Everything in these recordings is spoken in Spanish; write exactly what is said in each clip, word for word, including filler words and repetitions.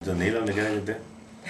Danilo, ¿dónde quiera que esté?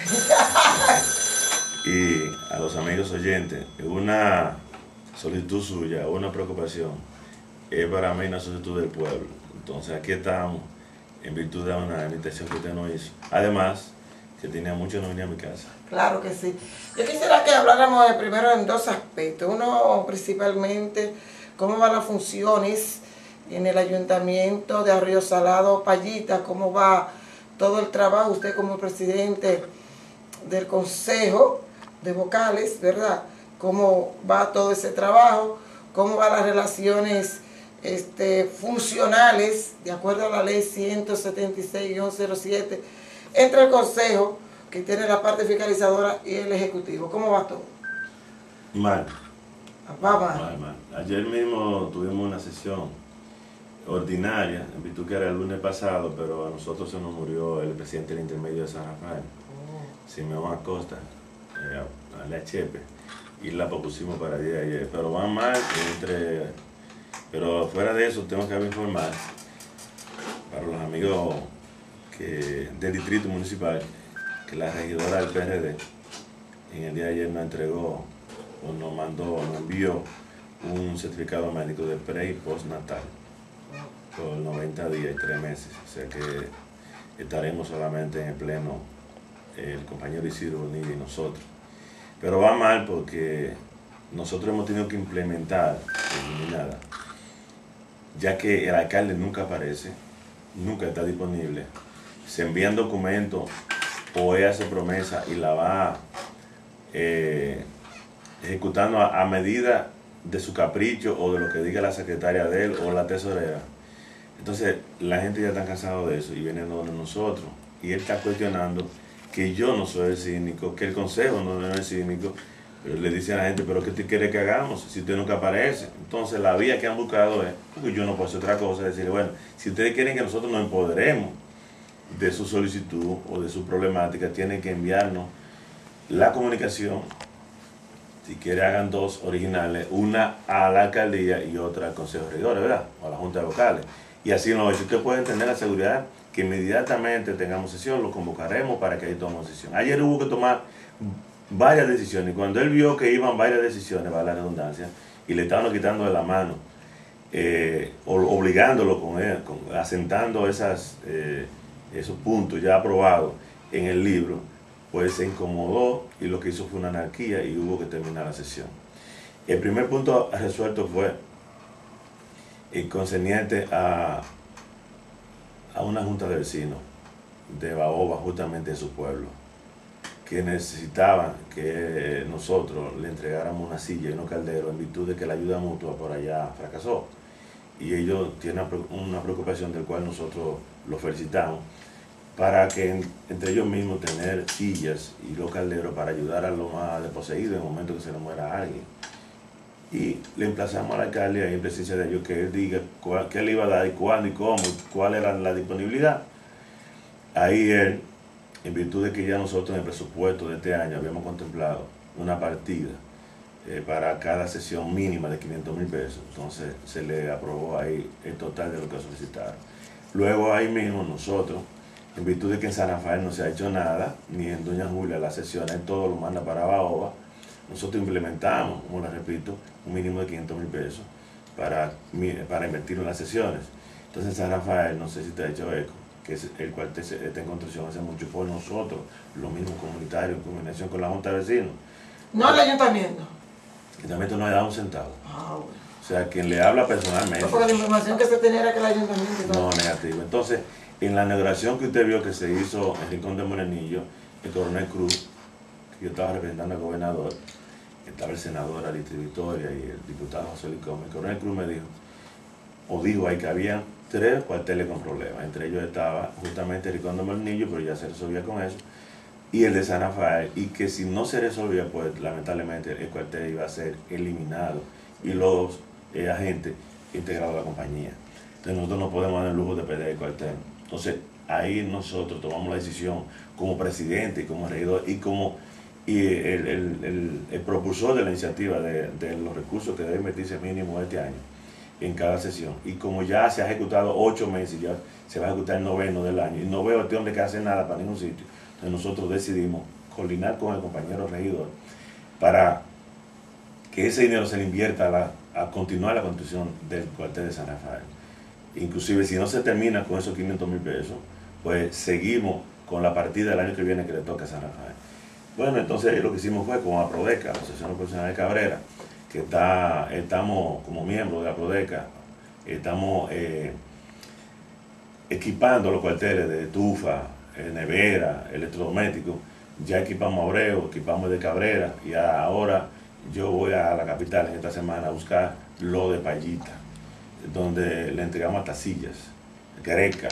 Y a los amigos oyentes, una solicitud suya, una preocupación, es para mí una solicitud del pueblo. Entonces aquí estamos en virtud de una invitación que usted nos hizo. Además, que tenía mucho no venía a mi casa. Claro que sí. Yo quisiera que habláramos de primero en dos aspectos. Uno, principalmente, cómo van las funciones en el ayuntamiento de Arroyo Salado, Payita, cómo va todo el trabajo, usted como presidente del consejo de vocales, ¿verdad? Cómo va todo ese trabajo, cómo van las relaciones este, funcionales, de acuerdo a la ley ciento setenta y seis guión cero siete, entre el consejo, que tiene la parte fiscalizadora, y el ejecutivo. ¿Cómo va todo? Mal. Va mal. Mal, mal. Ayer mismo tuvimos una sesión ordinaria, en virtud que era el lunes pasado, pero a nosotros se nos murió el presidente del intermedio de San Rafael, oh. Simeón Acosta, eh, a la Chepe, y la propusimos para el día de ayer. Pero van mal, entre, pero fuera de eso tengo que informar para los amigos que, del distrito municipal que la regidora del P R D en el día de ayer nos entregó o nos mandó, nos envió un certificado médico de pre y postnatal por noventa días y tres meses. O sea que estaremos solamente en el pleno el compañero Isidro Bonilla y nosotros. Pero va mal porque nosotros hemos tenido que implementar, eliminada, ya que el alcalde nunca aparece, nunca está disponible, se envían documentos o ella hace promesa y la va eh, ejecutando a, a medida de su capricho o de lo que diga la secretaria de él o la tesorera. Entonces la gente ya está cansada de eso y viene donde nosotros, y él está cuestionando que yo no soy el cínico, que el consejo no es el cínico, pero le dice a la gente, pero ¿qué te quiere que hagamos si usted nunca aparece? Entonces la vía que han buscado es, porque yo no puedo hacer otra cosa, es decirle, bueno, si ustedes quieren que nosotros nos empoderemos de su solicitud o de su problemática, tienen que enviarnos la comunicación. Si quiere, hagan dos originales, una a la alcaldía y otra al consejo de regidores, ¿verdad? O a la junta de vocales. Y así no, si usted puede tener la seguridad que inmediatamente tengamos sesión, lo convocaremos para que ahí tomemos sesión. Ayer hubo que tomar varias decisiones, y cuando él vio que iban varias decisiones, va la redundancia, y le estaban quitando de la mano, eh, obligándolo con él, con, asentando esas, eh, esos puntos ya aprobados en el libro, pues se incomodó y lo que hizo fue una anarquía y hubo que terminar la sesión. El primer punto resuelto fue el concerniente a, a una junta de vecinos de Baoba, justamente en su pueblo, que necesitaban que nosotros le entregáramos una silla y unos calderos en virtud de que la ayuda mutua por allá fracasó. Y ellos tienen una preocupación del cual nosotros los felicitamos, para que entre ellos mismos tener sillas y los calderos para ayudar a los más desposeídos en el momento que se le muera a alguien. Y le emplazamos al alcalde ahí en presencia de ellos que él diga cuál, qué le iba a dar y cuándo y cómo, cuál era la disponibilidad. Ahí él, en virtud de que ya nosotros en el presupuesto de este año habíamos contemplado una partida eh, para cada sesión mínima de quinientos mil pesos, entonces se le aprobó ahí el total de lo que solicitaron. Luego ahí mismo nosotros, en virtud de que en San Rafael no se ha hecho nada, ni en Doña Julia las sesiones, todo lo manda para Baoba, nosotros implementamos, como les repito, un mínimo de quinientos mil pesos para, para invertir en las sesiones. Entonces en San Rafael, no sé si te ha hecho eco, que es el cual está en construcción hace mucho por nosotros, los mismos comunitarios, en combinación con la Junta de Vecinos. No el ayuntamiento. El ayuntamiento no le da un centavo. Ah, bueno. O sea, quien le habla personalmente. No, porque la información que se tenía era que el ayuntamiento... No, negativo. Entonces, en la inauguración que usted vio que se hizo en Rincón de Morenillo, el coronel Cruz, que yo estaba representando al gobernador, estaba el senador Alister Victoria y el diputado José Licón, el coronel Cruz me dijo, o dijo ahí que había tres cuarteles con problemas, entre ellos estaba justamente Rincón de Morenillo, pero ya se resolvía con eso, y el de San Rafael, y que si no se resolvía, pues lamentablemente el cuartel iba a ser eliminado y los eh, agentes integrados a la compañía. Entonces nosotros no podemos dar el lujo de perder el cuartel. Entonces ahí nosotros tomamos la decisión como presidente y como regidor y como y el, el, el, el propulsor de la iniciativa de, de los recursos que deben invertirse mínimo este año en cada sesión. Y como ya se ha ejecutado ocho meses, ya se va a ejecutar el noveno del año y no veo este hombre que hace nada para ningún sitio. Entonces nosotros decidimos coordinar con el compañero regidor para que ese dinero se le invierta a, la, a continuar la construcción del cuartel de San Rafael. Inclusive si no se termina con esos quinientos mil pesos, pues seguimos con la partida del año que viene que le toca a San Rafael. Bueno, entonces lo que hicimos fue con APRODECA, la Asociación Profesional de Cabrera, que está, estamos como miembros de APRODECA, estamos eh, equipando los cuarteles de estufa, eh, nevera, electrodomésticos. Ya equipamos a Abreu, equipamos de Cabrera y ahora yo voy a la capital en esta semana a buscar lo de Payita, donde le entregamos hasta sillas, greca,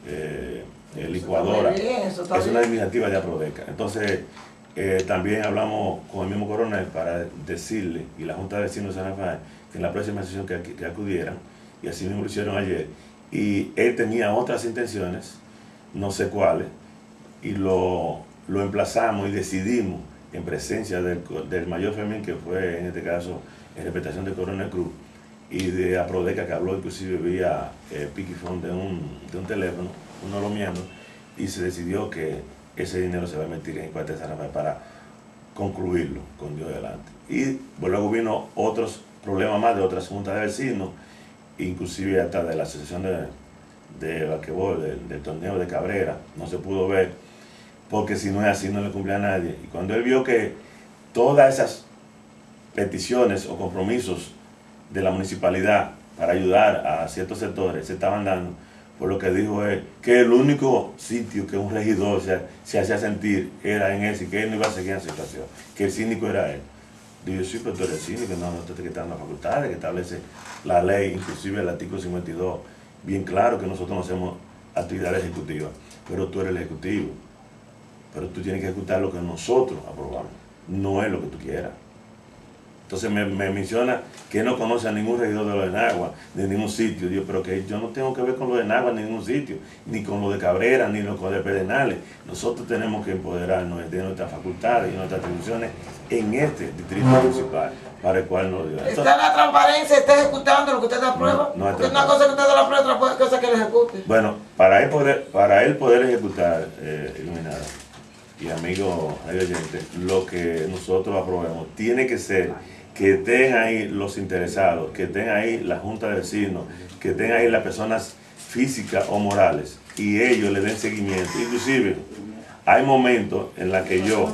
eh, licuadora. Bien, es una iniciativa de APRODECA. Entonces, eh, también hablamos con el mismo coronel para decirle, y la Junta de Vecinos de San Rafael, que en la próxima sesión que, que acudieran, y así mismo lo hicieron ayer, y él tenía otras intenciones, no sé cuáles, y lo, lo emplazamos y decidimos, en presencia del, del mayor Fermín, que fue en este caso en representación del coronel Cruz, y de APRODECA, que habló inclusive vía eh, piquifón de un, de un teléfono, uno de los miembros, y se decidió que ese dinero se va a invertir en el cuartel de San Rafael para concluirlo con Dios delante. Y luego vino otros problemas más de otras juntas de vecinos, inclusive hasta de la asociación de, de basquetbol, del, del torneo de Cabrera, no se pudo ver, porque si no es así no le cumplía a nadie. Y cuando él vio que todas esas peticiones o compromisos de la municipalidad para ayudar a ciertos sectores se estaban dando, pues lo que dijo es que el único sitio que un regidor se, se hacía sentir era en ese, y que él no iba a seguir en la situación, que el cínico era él. Digo, sí, pero tú eres cínico, no, no te estoy quitando las facultades que establece la ley, inclusive el artículo cincuenta y dos, bien claro que nosotros no hacemos actividades ejecutivas, pero tú eres el ejecutivo, pero tú tienes que ejecutar lo que nosotros aprobamos, no es lo que tú quieras. Entonces me, me menciona que no conoce a ningún regidor de lo de Nagua, de ningún sitio. Digo, pero que yo no tengo que ver con lo de Nagua en ningún sitio, ni con lo de Cabrera, ni lo con lo de Pedernales. Nosotros tenemos que empoderarnos de nuestras facultades y nuestras atribuciones en este distrito municipal, para el cual nos dio. Está la transparencia, está ejecutando lo que usted aprueba. No, no Porque una cosa que usted lo aprueba, otra cosa que le ejecute. Bueno, para él poder, para él poder ejecutar, eh, Iluminada y amigos oyentes, lo que nosotros aprobemos tiene que ser que estén ahí los interesados, que estén ahí la junta de vecinos, que estén ahí las personas físicas o morales, y ellos le den seguimiento. Inclusive, hay momentos en los que yo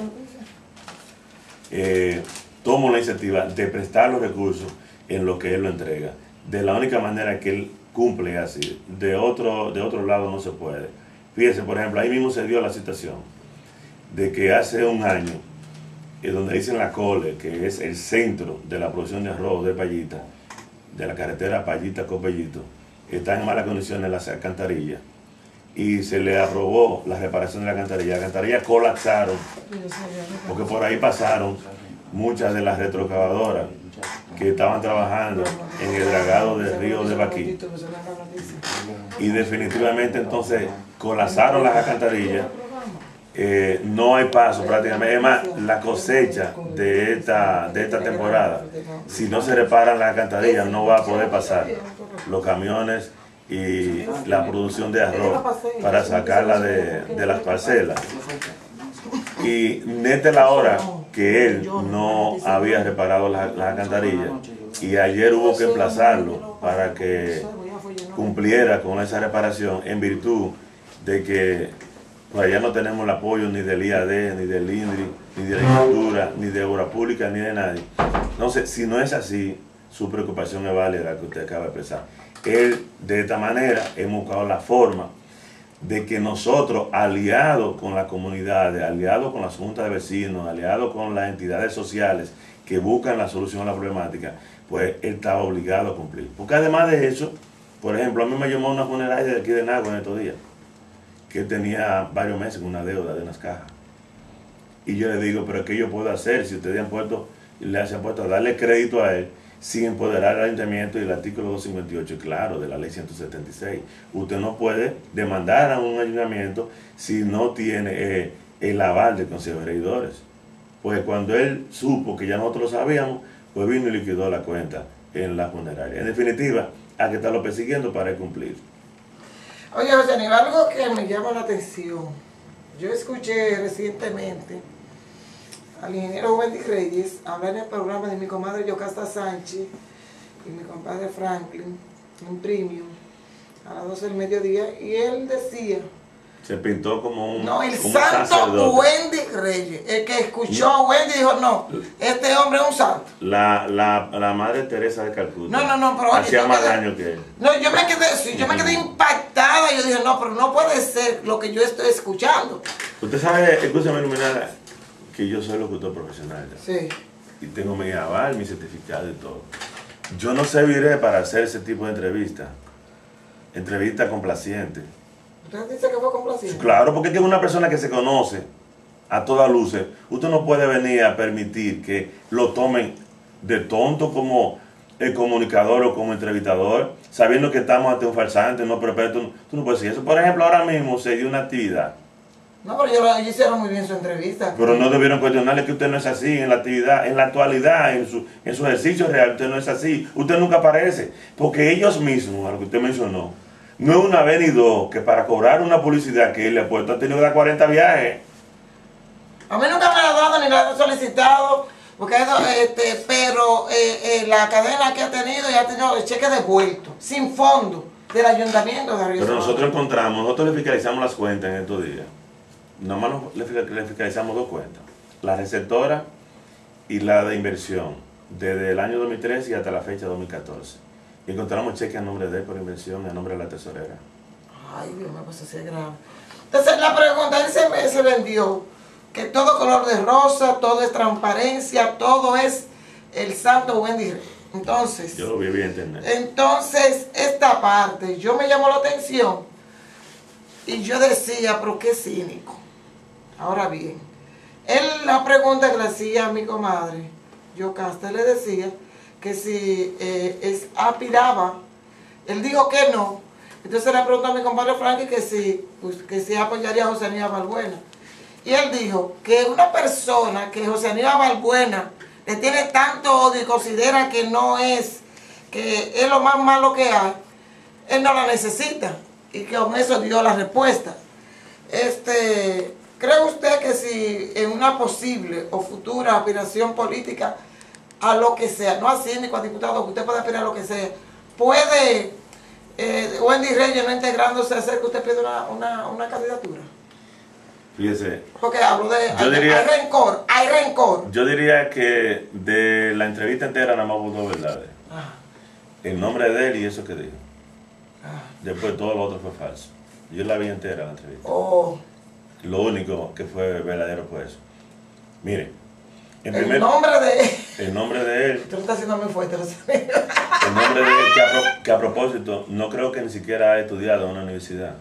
eh, tomo la iniciativa de prestar los recursos en lo que él lo entrega. De la única manera que él cumple así, de otro, de otro lado no se puede. Fíjense, por ejemplo, ahí mismo se dio la situación de que hace un año, eh, donde dicen la Cole, que es el centro de la producción de arroz de Payita, de la carretera Payita-Copellito, están en malas condiciones las alcantarillas, y se le aprobó la reparación de la alcantarilla. Las alcantarillas colapsaron, porque por ahí pasaron muchas de las retrocavadoras que estaban trabajando en el dragado del río de Baquí. Y definitivamente entonces colapsaron las alcantarillas. Eh, no hay paso prácticamente. Es más, la cosecha de esta, de esta temporada, si no se reparan las alcantarillas, no va a poder pasar los camiones y la producción de arroz para sacarla de, de las parcelas. Y neta la hora que él no había reparado las, las alcantarillas, y ayer hubo que emplazarlo para que cumpliera con esa reparación, en virtud de que pues allá no tenemos el apoyo ni del I A D, ni del INDRI, ni de la Agricultura, ni de Obra Pública, ni de nadie. Entonces, si no es así, su preocupación es válida, la que usted acaba de expresar. Él, de esta manera, hemos buscado la forma de que nosotros, aliados con la comunidad, aliados con las juntas de vecinos, aliados con las entidades sociales que buscan la solución a la problemática, pues él estaba obligado a cumplir. Porque además de eso, por ejemplo, a mí me llamó una funeraria de aquí de Nagua en estos días, que tenía varios meses con una deuda de unas cajas. Y yo le digo, pero ¿qué yo puedo hacer si ustedes han puesto, le han puesto a darle crédito a él sin empoderar al ayuntamiento? Y el artículo doscientos cincuenta y ocho, claro, de la ley ciento setenta y seis. Usted no puede demandar a un ayuntamiento si no tiene eh, el aval del Consejo de Regidores. Pues cuando él supo que ya nosotros lo sabíamos, pues vino y liquidó la cuenta en la funeraria. En definitiva, hay que estarlo persiguiendo para cumplir. Oye, José Aníbal, algo que me llama la atención. Yo escuché recientemente al ingeniero Wendy Reyes hablar en el programa de mi comadre Yocasta Sánchez y mi compadre Franklin, en Premium, a las doce del mediodía, y él decía... Se pintó como un No, el como santo un Wendy Reyes. El que escuchó a Wendy dijo, no, este hombre es un santo. La, la, la madre Teresa de Calcuta. No, no, no, pero oye, hacía yo más quedé- daño que él. No, yo me quedé, sí, yo me quedé impactada. Yo dije, no, pero no puede ser lo que yo estoy escuchando. Usted sabe, escúchame, Iluminada, que yo soy locutor profesional ya. Sí. Y tengo mi aval, mi certificado y todo. Yo no serviré para hacer ese tipo de entrevistas. Entrevistas complacientes. ¿Usted dice que fue complaciente? Claro, porque es que una persona que se conoce a todas luces, usted no puede venir a permitir que lo tomen de tonto como el comunicador o como entrevistador, sabiendo que estamos ante un farsante. No, pero, pero tú, tú no puedes decir eso. Por ejemplo, ahora mismo se dio una actividad, No, pero yo, ellos hicieron muy bien su entrevista. pero no debieron cuestionarle que usted no es así en la actividad, en la actualidad, en su, en su ejercicio real, usted no es así. Usted nunca aparece, porque ellos mismos, a lo que usted mencionó, no es una vez ni dos, que para cobrar una publicidad que él le ha puesto ha tenido que dar cuarenta viajes. A mí nunca me la han dado ni la han solicitado, porque eso, este, pero eh, eh, la cadena que ha tenido ya ha tenido el cheque devuelto, sin fondo, del ayuntamiento de Río Pero Salado. nosotros encontramos, nosotros le fiscalizamos las cuentas en estos días. Nomás nos- le, fi- le fiscalizamos dos cuentas, la receptora y la de inversión, desde el año dos mil trece y hasta la fecha dos mil catorce. Y encontramos cheques a nombre de él por inversión y a nombre de la tesorera. Ay, Dios mío, pues así es grave. Entonces la pregunta, él se, se vendió que todo color de rosa, todo es transparencia, todo es el santo Wendy Reyes. Entonces, Yo lo vi en internet. entonces esta parte, yo me llamó la atención y yo decía, pero qué cínico. Ahora bien, él la pregunta que le hacía a mi comadre, Yocasta, le decía que si eh, es, aspiraba, él dijo que no. Entonces le preguntó a mi compadre Frankie que si, pues, que si apoyaría a José Aníbal Balbuena. Y él dijo que una persona que José Aníbal Balbuena le tiene tanto odio y considera que no es, que es lo más malo que hay, él no la necesita. Y que con eso dio la respuesta. Este, ¿cree usted que si en una posible o futura aspiración política a lo que sea, no a síndico, a diputado, que usted puede aspirar a lo que sea, puede eh, Wendy Reyes no integrándose a hacer que usted pida una, una, una candidatura? Fíjese, Porque hablo de... Yo Hay, diría- hay rencor, hay rencor. yo diría que de la entrevista entera nada más hubo dos verdades. Ah, El nombre de él y eso que dijo. ah. Después todo lo otro fue falso. Yo la vi entera la entrevista. Oh, Lo único que fue verdadero fue eso. Mire, en el primer, nombre de... el nombre de él, Tú lo estás haciendo muy fuerte, José. el nombre de él, que a, pro- que a propósito, no creo que ni siquiera ha estudiado en una universidad.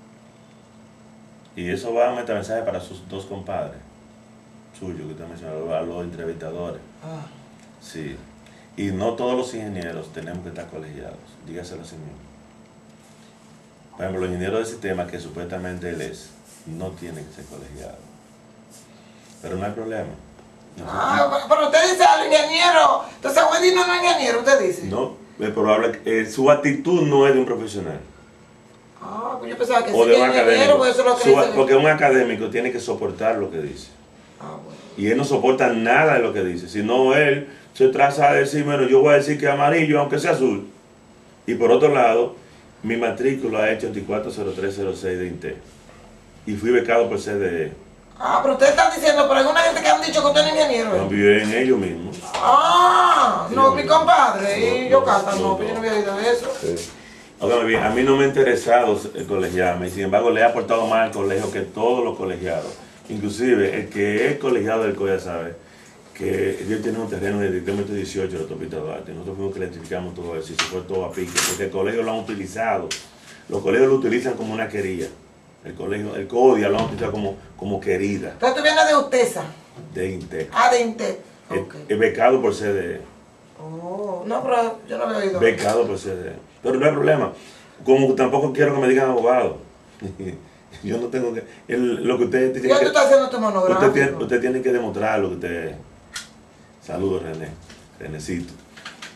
Y eso va a meter mensaje para sus dos compadres, suyos, que usted mencionó, a los entrevistadores. Ah. Sí. Y no todos los ingenieros tenemos que estar colegiados, dígaselo así mismo. Por ejemplo, los ingenieros de sistema, que supuestamente él es, no tienen que ser colegiados. Pero no hay problema. No, Ah, pero usted dice al ingeniero, entonces Wendy no es ingeniero, usted dice. no, es probable que eh, su actitud no es de un profesional Ah, pues yo pensaba que o sí de que un ingeniero, académico. pues eso es lo que Su- dice. porque un académico tiene que soportar lo que dice. Ah, bueno. Y él no soporta nada de lo que dice. Sino él se traza a decir, bueno, yo voy a decir que es amarillo, aunque sea azul. Y por otro lado, mi matrícula es ochenta y cuatro cero tres cero seis de INTE. Y fui becado por C D E. Ah, pero usted está diciendo, pero hay una gente que han dicho que usted es ingeniero. ¿eh? También ellos mismos. Ah, no, mi compadre. Y No, yo no, canta, no, no, pero yo no no. había oído eso. Óigame bien, a mí no me ha interesado el colegiarme, y sin embargo le he aportado más al colegio que todos los colegiados. Inclusive el que es colegiado del C O E A sabe que él tiene un terreno de kilómetro dieciocho de la autopista Duarte. Nosotros fuimos que electrificamos todo eso y se fue todo a pique, porque el colegio lo han utilizado. Los colegios lo utilizan como una querida. El colegio, el CODIA lo han utilizado como, como querida Entonces tú vienes de UTESA. de INTEC. Ah, de INTEC. Es- Ok. Es becado por C D E. Oh, no, pero yo no había oído. Becado por C D E. Pero no hay problema. Como tampoco quiero que me digan abogado. Yo no tengo que... el- lo que usted tiene Yo tú que... estás haciendo tu monográfico. Usted tiene, usted tiene que demostrar lo que usted... Saludos, René. Renecito.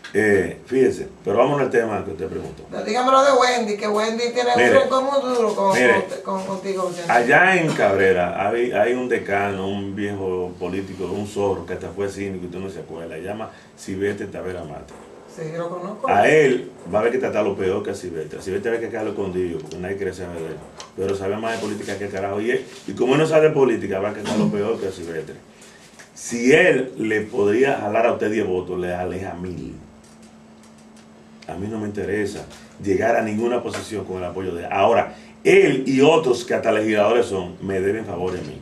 Eh, fíjese, pero vamos al tema que usted preguntó. Dígamelo de Wendy, que Wendy tiene mire, un rencor muy duro con, mire, con, con, contigo. Allá en Cabrera hay, hay un decano, un viejo político, un zorro que hasta fue cínico y usted no se acuerda, se llama Cibete Tavera Mata. Sí, lo conozco. A él va a haber que tratarlo peor que a Cibete. A Cibete va a haber que quedarlo escondido porque nadie quiere saber de él. Pero sabe más de política que el carajo. Y, él, y como él no sabe de política, va a quedarlo peor que a Cibete. Si él le podría jalar a usted diez votos, le aleja mil. A mí no me interesa llegar a ninguna posición con el apoyo de él. Ahora, él y otros que hasta legisladores son, me deben favor a mí.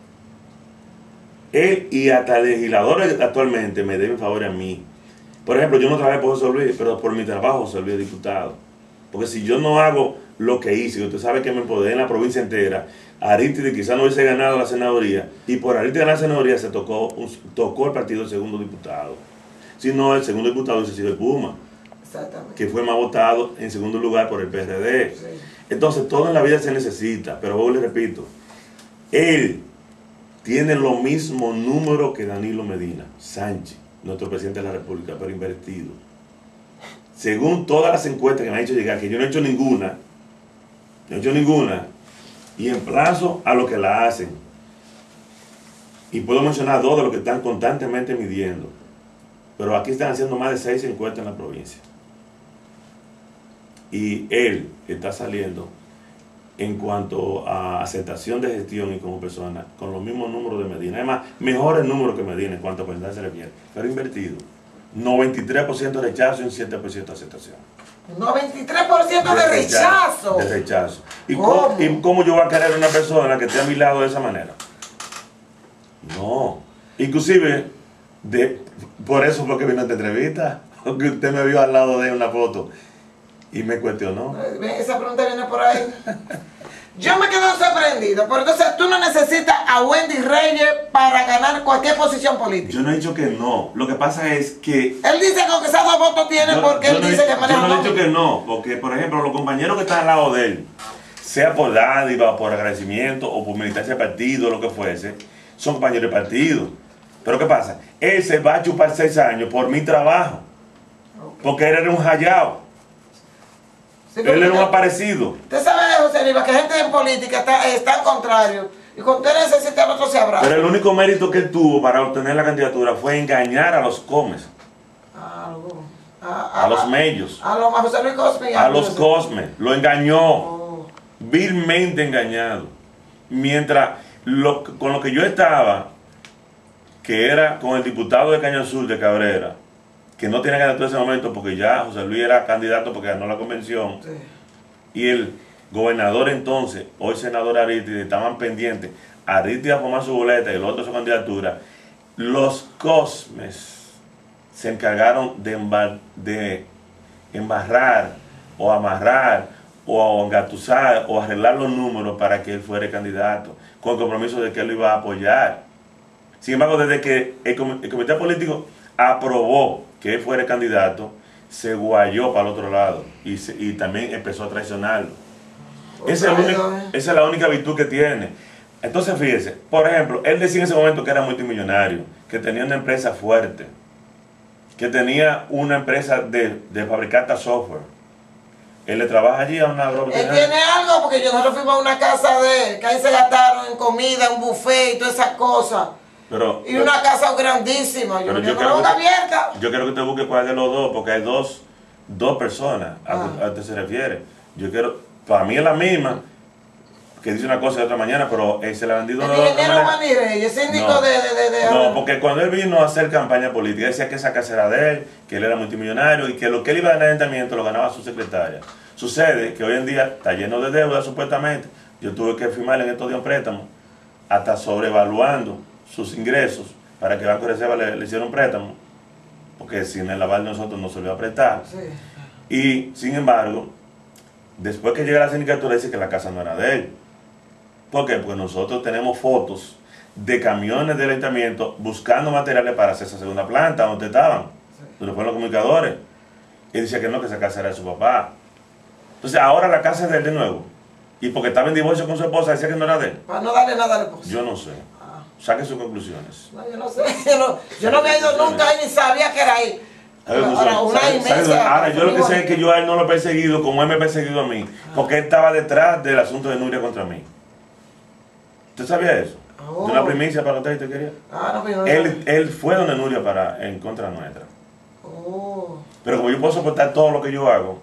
Él y hasta legisladores actualmente me deben favor a mí. Por ejemplo, yo no trabajé por José Luis, pero por mi trabajo José Luis es diputado. Porque si yo no hago lo que hice, usted sabe que me empoderé en la provincia entera, Arítide quizás no hubiese ganado la senaduría, y por Arítide ganar la senaduría se tocó, un, tocó el partido del segundo diputado. Si no, el segundo diputado hubiese sido el Puma. Que fue más votado en segundo lugar por el P R D. Sí. Entonces, todo en la vida se necesita, pero yo le repito, él tiene lo mismo número que Danilo Medina Sánchez, nuestro presidente de la República, pero invertido. Según todas las encuestas que me han hecho llegar, que yo no he hecho ninguna, no he hecho ninguna, y emplazo a los que la hacen. Y puedo mencionar dos de los que están constantemente midiendo, pero aquí están haciendo más de seis encuestas en la provincia. Y él está saliendo en cuanto a aceptación de gestión y como persona con los mismos números de Medina. Además, mejores números que Medina en cuanto a porcentaje se refiere, pero invertido. noventa y tres por ciento de rechazo y un siete por ciento de aceptación. noventa y tres por ciento de, de rechazo. De rechazo. ¿Y cómo? ¿Cómo, ¿Y cómo yo voy a querer a una persona que esté a mi lado de esa manera? No. Inclusive, de, por eso fue que vino a esta entrevista, porque usted me vio al lado de una foto y me cuestionó. Esa pregunta viene por ahí. Yo me quedo sorprendido, pero entonces tú no necesitas a Wendy Reyes para ganar cualquier posición política. Yo no he dicho que no. Lo que pasa es que... Él dice que aunque sea dos votos tiene yo, porque yo él no dice he, que maneja. Yo no he dicho que no, porque por ejemplo los compañeros que están al lado de él, sea por dádiva, por agradecimiento o por militancia de partido, lo que fuese, son compañeros de partido. Pero ¿qué pasa? Él se va a chupar seis años por mi trabajo, okay. Porque él era un hallado. Sí, él era un aparecido. Usted sabe, José Riva, que gente en política está, está al contrario. Y cuando usted necesita, el otro se abraza. Pero el único mérito que él tuvo para obtener la candidatura fue engañar a los comes. A, a, a, a los mellos. A, los, a José Luis Cosme. A, a los Cosme. Lo engañó. Oh. Vilmente engañado. Mientras lo, con lo que yo estaba, que era con el diputado de Caño Azul de Cabrera, que no tenía candidatura en ese momento porque ya José Luis era candidato porque ganó la convención, sí. Y el gobernador entonces, hoy senador Arítide, estaban pendientes, Arítide a formar su boleta y el otro su candidatura. Los Cosmes se encargaron de, embar de embarrar o amarrar o engatusar o arreglar los números para que él fuera candidato, con el compromiso de que él lo iba a apoyar. Sin embargo, desde que el, com el comité político aprobó que él fuera candidato, se guayó para el otro lado y, se, y también empezó a traicionarlo. Esa es, único, esa es la única virtud que tiene. Entonces fíjese, por ejemplo, él decía en ese momento que era multimillonario, que tenía una empresa fuerte, que tenía una empresa de, de fabricar software. Él le trabaja allí a una agropecuaria. Él tiene algo porque yo nosotros fuimos a una casa de él, que ahí se gastaron en comida, un buffet y todas esas cosas. Pero, y una pero, casa grandísima, yo, yo, quiero que, abierta. Yo quiero que usted busque cuál de los dos, porque hay dos, dos personas ah. a, a que se refiere. Yo quiero, para mí es la misma, que dice una cosa de otra mañana, pero él se la ha vendido de otra manera. Manire, yo síndico no, de, de, de, de... No, porque cuando él vino a hacer campaña política, decía que esa casa era de él, que él era multimillonario y que lo que él iba a ganar en el ayuntamiento lo ganaba su secretaria. Sucede que hoy en día está lleno de deudas, supuestamente. Yo tuve que firmar en estos días un préstamo, hasta sobrevaluando sus ingresos para que Banco de Reserva le, le hiciera un préstamo, porque sin el aval de nosotros no se le iba a prestar. Sí. Y sin embargo, después que llega la sindicatura dice que la casa no era de él. ¿Por qué? Porque nosotros tenemos fotos de camiones del ayuntamiento buscando materiales para hacer esa segunda planta donde estaban, sí. Donde fueron los comunicadores. Y decía que no, que esa casa era de su papá. Entonces ahora la casa es de él de nuevo. Y porque estaba en divorcio con su esposa decía que no era de él. Para no darle nada al esposo. Yo no sé. Saque sus conclusiones. No, yo no sé. Yo no, yo no me he ido nunca ahí ni sabía que era ahí. Ahora, una ¿Sabe, sabe, inmensa, ahora, yo lo que sé es que yo a él no lo he perseguido como él me ha perseguido a mí, porque él estaba detrás del asunto de Nuria contra mí. ¿Usted sabía eso? Oh. ¿De una primicia para usted, te quería? Ah, no, pero no él, él fue donde Nuria para, en contra nuestra. Oh. Pero como yo puedo soportar todo lo que yo hago,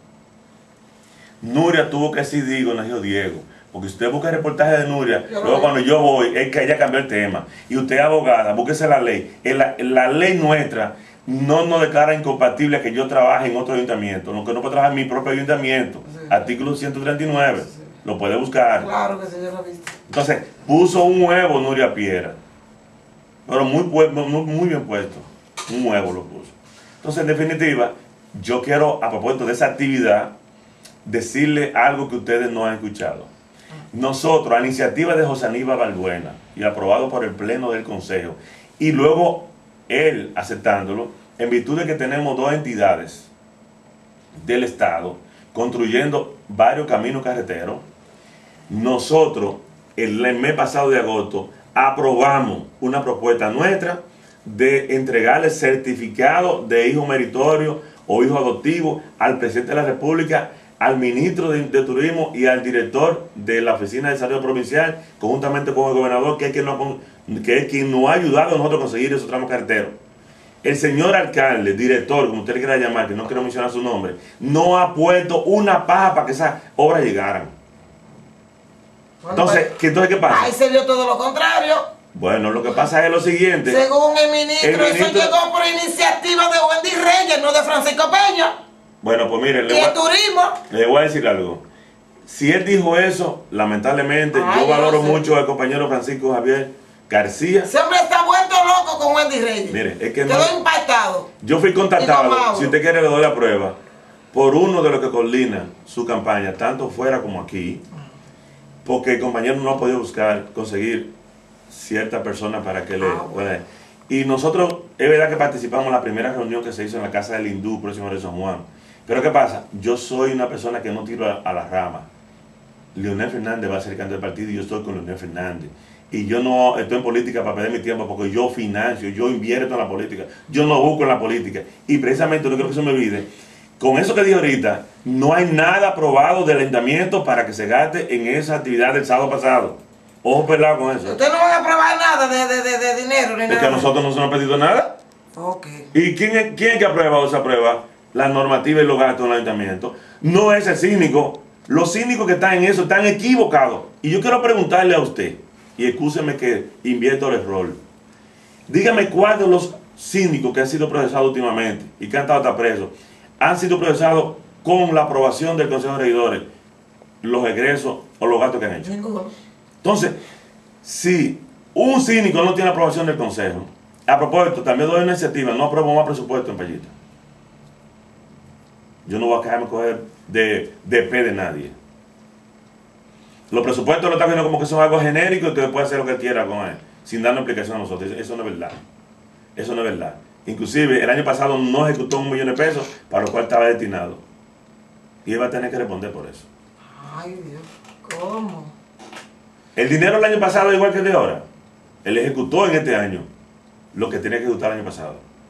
Nuria tuvo que decidir con el hijo Diego. Porque si usted busca el reportaje de Nuria, yo luego cuando yo voy, es que ella cambió el tema. Y usted es abogada, búsquese la ley. La, la ley nuestra no nos declara incompatible que yo trabaje en otro ayuntamiento. Lo que no puedo trabajar en mi propio ayuntamiento. Sí. Artículo ciento treinta y nueve. Sí. Lo puede buscar. Claro que sí, yo lo he visto. Entonces, puso un huevo Nuria Piera. Pero muy, muy, muy bien puesto. Un huevo lo puso. Entonces, en definitiva, yo quiero, a propósito de esa actividad, decirle algo que ustedes no han escuchado. Nosotros, a iniciativa de José Aníbal Balbuena y aprobado por el Pleno del Consejo, y luego él aceptándolo, en virtud de que tenemos dos entidades del Estado construyendo varios caminos carreteros, nosotros, el mes pasado de agosto, aprobamos una propuesta nuestra de entregarle certificado de hijo meritorio o hijo adoptivo al presidente de la República, al ministro de, de Turismo y al director de la Oficina de Desarrollo Provincial, conjuntamente con el gobernador, que es quien nos, que es quien nos ha ayudado a nosotros a conseguir esos tramos carreteros. El señor alcalde, director, como usted le quiera llamar, que no quiero mencionar su nombre, no ha puesto una paja para que esas obras llegaran. Bueno, entonces, ¿qué, entonces, ¿qué pasa? Ahí se vio todo lo contrario. Bueno, lo que pasa es lo siguiente. Según el ministro, el ministro eso llegó por iniciativa de Wendy Reyes, no de Francisco Peña. Bueno, pues mire, le voy, turismo? le voy a decir algo. Si él dijo eso, lamentablemente, Ay, yo valoro no sé. mucho al compañero Francisco Javier García. Ese hombre está vuelto loco con Wendy Reyes. Mire, es que quedó no, impactado. Yo fui contactado, si usted quiere le doy la prueba, por uno de los que coordinan su campaña, tanto fuera como aquí, porque el compañero no ha podido buscar, conseguir cierta persona para que le... Ah, bueno. Y nosotros, es verdad que participamos en la primera reunión que se hizo en la Casa del Hindú, próximo de San Juan. Pero ¿qué pasa? Yo soy una persona que no tiro a, a la rama. Leonel Fernández va a ser el candidato del partido y yo estoy con Leonel Fernández. Y yo no estoy en política para perder mi tiempo porque yo financio, yo invierto en la política, yo no busco en la política. Y precisamente, no quiero que se me olvide, con eso que dije ahorita, no hay nada aprobado del ayuntamiento para que se gaste en esa actividad del sábado pasado. Ojo pelado con eso. Ustedes no van a aprobar nada de, de, de, de dinero ni es nada. Que a nosotros no se nos ha pedido nada. Ok. ¿Y quién es, quién es que aprueba o se aprueba la normativa y los gastos del ayuntamiento? No es el cínico. Los cínicos que están en eso están equivocados. Y yo quiero preguntarle a usted, y excúseme que invierto el rol. Dígame cuál de los cínicos que han sido procesados últimamente y que han estado hasta presos, han sido procesados con la aprobación del Consejo de Regidores, los egresos o los gastos que han hecho. Ninguno. Entonces, si un cínico no tiene aprobación del Consejo, a propósito, también doy una iniciativa, no apruebo más presupuesto en Payita. Yo no voy a quejarme coger de, de P de nadie. Los presupuestos lo están viendo como que son algo genérico y que puede hacer lo que quiera con él, sin darnos explicación a nosotros. Eso no es verdad. Eso no es verdad. Inclusive, el año pasado no ejecutó un millón de pesos para lo cual estaba destinado. Y él va a tener que responder por eso. Ay, Dios, ¿cómo? El dinero del año pasado es igual que el de ahora. Él ejecutó en este año lo que tenía que ejecutar el año pasado.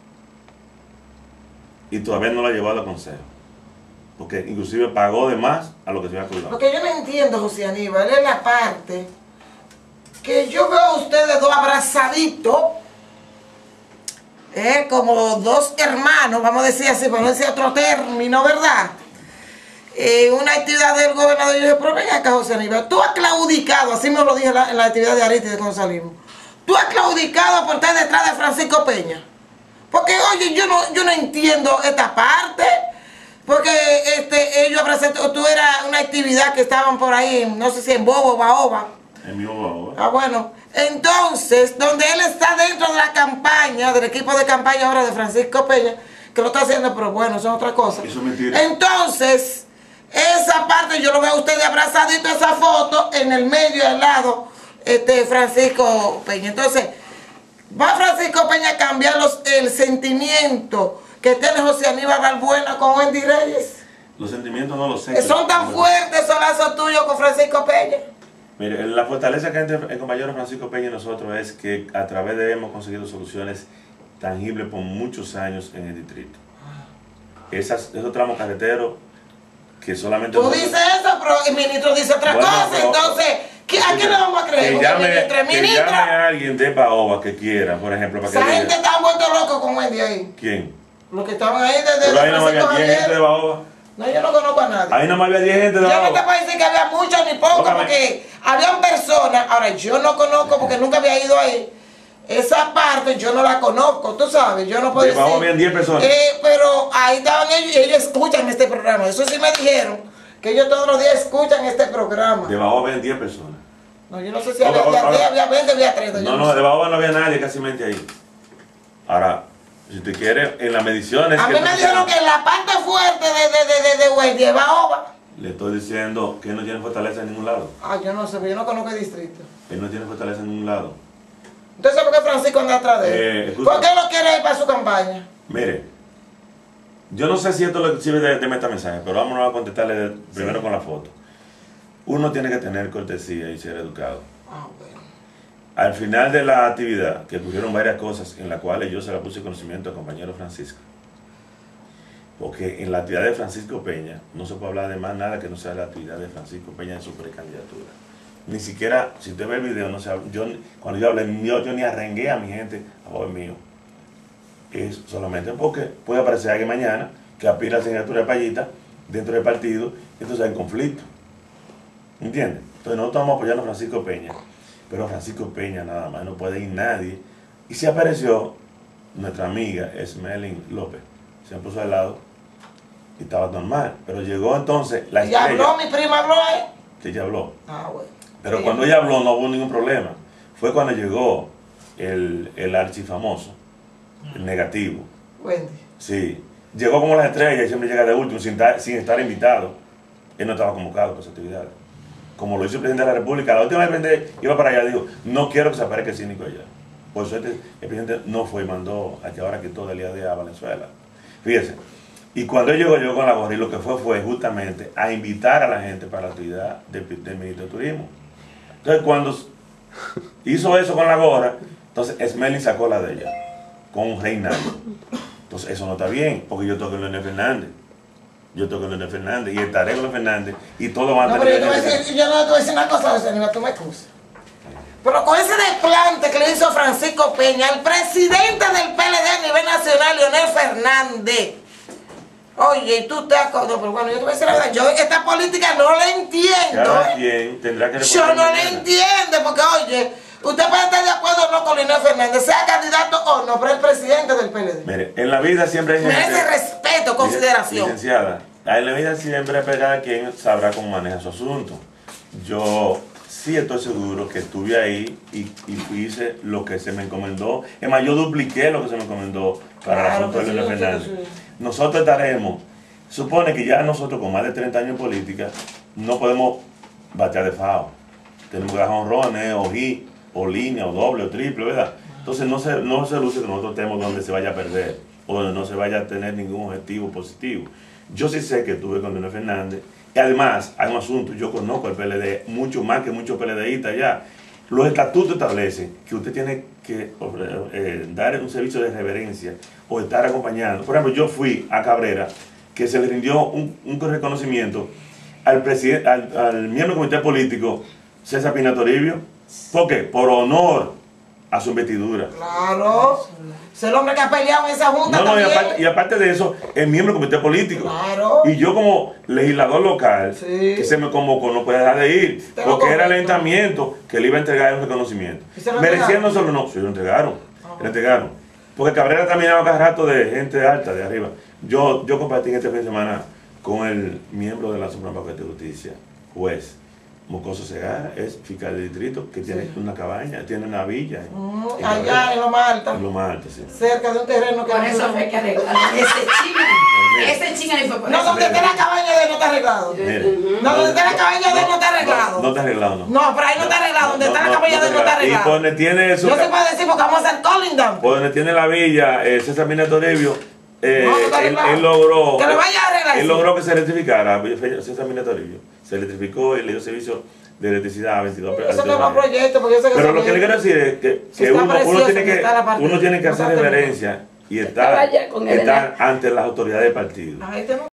Y todavía no lo ha llevado al consejo. Porque inclusive pagó de más a lo que se había acordado. Lo que yo no entiendo, José Aníbal, es la parte que yo veo a ustedes dos abrazaditos, eh, como dos hermanos, vamos a decir así, para no decir otro término, ¿verdad? Eh, una actividad del gobernador, yo dije, pero ven acá, José Aníbal, tú has claudicado, así me lo dije en la, en la actividad de Arítide cuando salimos, tú has claudicado por estar detrás de Francisco Peña. Porque, oye, yo no, yo no entiendo esta parte. Porque este, ellos presentaron, tú eras una actividad que estaban por ahí, no sé si en Bobo o Baoba. En mi Baoba. Ah, bueno. Entonces, donde él está dentro de la campaña, del equipo de campaña ahora de Francisco Peña, que lo está haciendo, pero bueno, eso es otra cosa. Eso es mentira. Entonces, esa parte yo lo veo a ustedes abrazadito, esa foto, en el medio, al lado, este, Francisco Peña. Entonces, va Francisco Peña a cambiar los, el sentimiento que tiene José Aníbal Balbuena con Wendy Reyes. Los sentimientos no los sé. Son tan fuertes esos lazos tuyos con Francisco Peña. Mire, la fortaleza que hay entre el compañero Francisco Peña y nosotros es que a través de él hemos conseguido soluciones tangibles por muchos años en el distrito. esas, esos tramos carreteros que solamente... Tú dices eso, pero el ministro dice otra bueno, cosa, pero, entonces, ¿qué, ¿a quién le vamos a creer? Que llame, ministro, que ministra. llame a alguien de Baoba que quiera, por ejemplo, para que Esa diga. gente está vuelto loco con Wendy ahí. ¿Quién? Los que estaban ahí desde Pero ahí no había Francisco diez gente de Javier. Baoba. No, yo no conozco a nadie. Ahí no había diez gente de Yo no te Baoba. puedo decir que había mucho ni poco, Óigame. porque habían personas, ahora yo no conozco porque nunca había ido ahí. Esa parte yo no la conozco, tú sabes, yo no puedo De decir. Baoba habían diez personas. Eh, pero ahí estaban ellos y ellos escuchan este programa. Eso sí me dijeron, que ellos todos los días escuchan este programa. De Baoba habían diez personas. No, yo no sé si Ahora, había, ahora, había, había veinte, había treinta. No, no, de Baoba no había nadie casi mente ahí. Ahora, si tú quieres, en las mediciones... A que mí me dijeron que en la parte fuerte de, de, de, de, de Wendy, de Baoba. Le estoy diciendo que él no tiene fortaleza en ningún lado. Ah, yo no sé, yo no conozco el distrito. Él no tiene fortaleza en ningún lado. Entonces, ¿por qué Francisco anda atrás de él? Eh, escucha. ¿Por qué lo quiere ir para su campaña? Mire, yo no sé si esto lo sirve de, de metamensaje, pero vámonos a contestarle de- primero con la foto. Uno tiene que tener cortesía y ser educado. Ah, bueno. Al final de la actividad, que ocurrieron varias cosas en las cuales yo se la puse conocimiento al compañero Francisco. Porque en la actividad de Francisco Peña no se puede hablar de más nada que no sea la actividad de Francisco Peña en su precandidatura. Ni siquiera, si usted ve el video, no se habla- yo, cuando yo hablé, yo, yo ni arrengué a mi gente a favor mío. Es solamente porque puede aparecer alguien mañana que aspira a la senatura de Payita dentro del partido, entonces hay conflicto. ¿Entiendes? Entonces nosotros estamos apoyando a Francisco Peña, pero Francisco Peña nada más, no puede ir nadie. Y se apareció nuestra amiga Esmelin López, se me puso al lado y estaba normal, pero llegó entonces la ¿Ya estrella, habló? ¿Mi prima habló ahí? que ella habló. Ah, bueno. Pero Sí. cuando ella habló no hubo ningún problema. Fue cuando llegó el, el archifamoso, el negativo. Wendy. Sí. Llegó como las estrellas y siempre llega de último sin, ta- sin estar invitado. Él no estaba convocado para esa actividad. Como lo hizo el presidente de la República, la última vez que el presidente iba para allá, dijo, no quiero que se aparezca el cínico allá. Por suerte, el presidente no fue y mandó a que ahora quitó del día de a Valenzuela. Fíjese. Y cuando él llegó, llegó con la gorra y lo que fue fue justamente a invitar a la gente para la actividad del, del ministro de Turismo. Entonces, cuando hizo eso con la gorra, entonces Esmelin sacó la de ella, con un reinado. Entonces, eso no está bien, porque yo toco a Leonel Fernández. Yo toco a Leonel Fernández y estaré con Leonel Fernández y todo va a No, pero yo, te voy a decir, yo no te voy a decir una cosa, Joselina, tú me excusas. Pero con ese desplante que le hizo Francisco Peña, el presidente del P L D a nivel nacional, Leonel Fernández. Oye, y tú estás con... No, pero bueno, yo te voy a decir la verdad, yo esta política no la entiendo. Cada quien tendrá que Yo no la mañana. entiendo, porque oye, usted puede estar de acuerdo o no con Leonel Fernández, sea candidato o no, pero el presidente del P L D. Mire, en la vida siempre hay gente... Merece respeto, consideración. Licenciada, en la vida siempre cada quien sabrá cómo maneja su asunto. Yo sí estoy seguro que estuve ahí y, y hice lo que se me encomendó. Es más, yo dupliqué lo que se me encomendó para el Claro asunto que de sí, Leonel sí, Fernández. sí. Nosotros estaremos, supone que ya nosotros con más de treinta años en política no podemos batear de fao. Tenemos que dar honrones, o hit, o línea, o doble, o triple, ¿verdad? Entonces no se, no se luce que nosotros estemos donde se vaya a perder o donde no se vaya a tener ningún objetivo positivo. Yo sí sé que estuve con Leonel Fernández y además hay un asunto, yo conozco al P L D mucho más que muchos PLDistas ya. Los estatutos establecen que usted tiene que eh, dar un servicio de reverencia o estar acompañando. Por ejemplo, yo fui a Cabrera, que se le rindió un, un reconocimiento al, presidente, al, al miembro del comité político César Pina Toribio. ¿Por qué? Por honor a su investidura. Claro. Es el hombre que ha peleado en esa junta No, no, y también. aparte, y aparte de eso, es miembro del comité político. Claro. Y yo como legislador local, Sí. que se me convocó, no puede dejar de ir. Te lo Porque era el comento. ayuntamiento que le iba a entregar un reconocimiento. ¿Y se lo Merecían entregaron? no solo no, se lo entregaron. Ajá. Le entregaron. Porque Cabrera caminaba cada rato de gente alta, de arriba. Yo, yo compartí en este fin de semana con el miembro de la Suprema Corte de Justicia, juez Mocoso Segarra, es fiscal de distrito, que tiene Sí. una cabaña, tiene una villa. en- Mm, en allá Cabrera. en lo más alto, En lo más alto, sí. cerca de un terreno que Por no eso se- fue que arreglaron ese chinga. Ese chinga ni fue por No, eso. donde está la cabaña de él no está arreglado. Mire, No, donde está la cabaña de él no está arreglado. No, no está arreglado, no. No, pero ahí no está arreglado. Donde está la cabaña de él no está Y arreglado. por donde tiene su No se ca- puede decir porque vamos a hacer calling down. por donde tiene la villa, eh, César Mina Toribio, eh, No, no está él, arreglado. él logró Que lo vaya a arreglar, él sí. logró que se electrificara César Mina Toribio. Se electrificó y le dio servicio de electricidad a veintidós Eso veintidós no es un familias. proyecto, porque yo sé que Pero eso lo que le viene. quiero decir es que, que Está uno, uno precioso tiene que que está la parte uno tiene que de- hacer no está reverencia y Estaba está, allá con él en está ante las autoridades del partido. Ahí tenemos